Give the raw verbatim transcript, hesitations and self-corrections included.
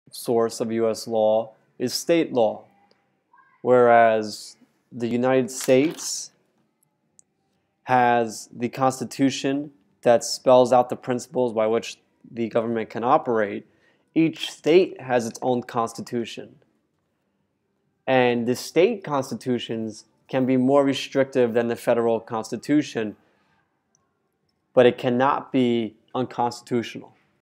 source of U S law is state law, whereas the United States has the Constitution that spells out the principles by which the government can operate. Each state has its own constitution. And the state constitutions can be more restrictive than the federal constitution, but it cannot be unconstitutional.